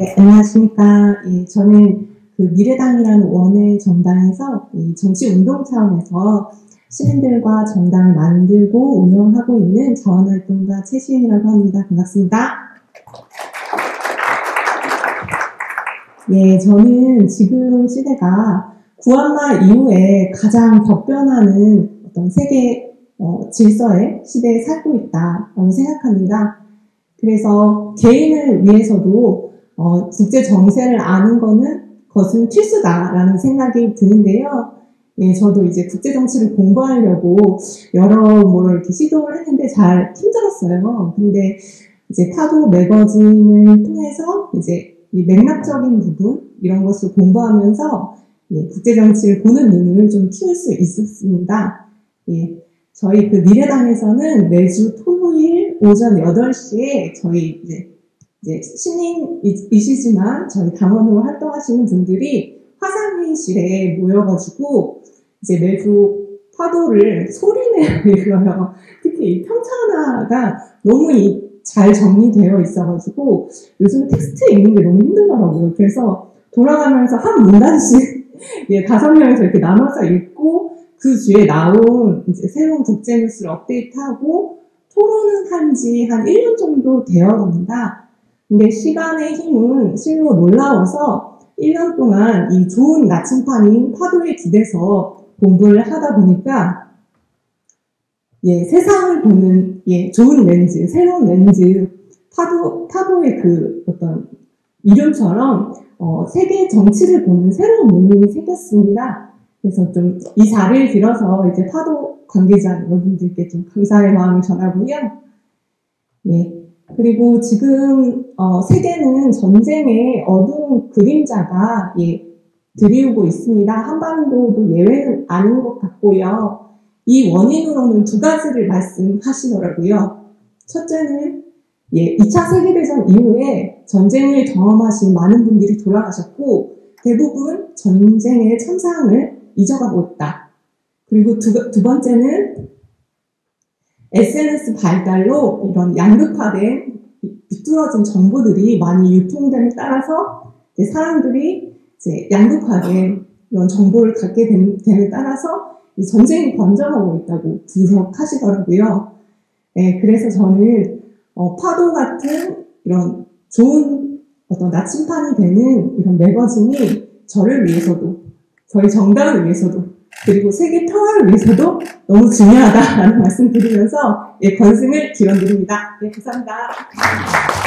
네, 안녕하십니까. 예, 저는 그 미래당이라는 원외 정당에서 정치운동 차원에서 시민들과 정당을 만들고 운영하고 있는 자원활동가 최시은이라고 합니다. 반갑습니다. 예, 저는 지금 시대가 구한말 이후에 가장 격변하는 어떤 세계 질서의 시대에 살고 있다고 생각합니다. 그래서 개인을 위해서도 국제 정세를 아는 것은 필수다라는 생각이 드는데요. 예, 저도 이제 국제 정치를 공부하려고 여러모로 이렇게 시도를 했는데 잘 힘들었어요. 근데 이제 파도 매거진을 통해서 이제 이 맥락적인 부분 이런 것을 공부하면서 예, 국제 정치를 보는 눈을 좀 키울 수 있었습니다. 예, 저희 그 미래당에서는 매주 토요일 오전 8시에 저희 이제 신인이시지만 저희 당원으로 활동하시는 분들이 화상회의실에 모여가지고 이제 매주 파도를 소리내어 읽어요. 특히 이 평창화가 너무 잘 정리되어 있어가지고 요즘 텍스트 읽는 게 너무 힘들더라고요. 그래서 돌아가면서 한 문단씩 예, 5명이서 이렇게 나눠서 읽고 그 뒤에 나온 이제 새로운 국제 뉴스를 업데이트하고 토론은 한지 한 1년 정도 되어 갑니다. 근데 시간의 힘은 실로 놀라워서 1년 동안 이 좋은 나침판인 파도에 기대서 공부를 하다 보니까 예, 세상을 보는 예, 좋은 렌즈, 새로운 렌즈, 파도의 그 어떤 이름처럼 세계 정치를 보는 새로운 눈이 생겼습니다. 그래서 좀 이 자리를 빌어서 이제 파도 관계자 여러분들께 좀 감사의 마음을 전하고요. 예. 그리고 지금 세계는 전쟁의 어두운 그림자가 예, 드리우고 있습니다. 한반도도 예외는 아닌 것 같고요. 이 원인으로는 2가지를 말씀하시더라고요. 첫째는 예, 2차 세계대전 이후에 전쟁을 경험하신 많은 분들이 돌아가셨고 대부분 전쟁의 참상을 잊어가고 있다. 그리고 두 번째는 SNS 발달로 이런 양극화된 비뚤어진 정보들이 많이 유통됨에 따라서 이제 사람들이 이제 양극화된 이런 정보를 갖게 됨에 따라서 이 전쟁이 번져가고 있다고 분석하시더라고요. 네, 그래서 저는 파도 같은 이런 좋은 어떤 나침판이 되는 이런 매거진이 저를 위해서도 저희 정당을 위해서도 그리고 세계 평화를 위해서도 너무 중요하다라는 말씀 드리면서 예, 건승을 기원드립니다. 네, 감사합니다.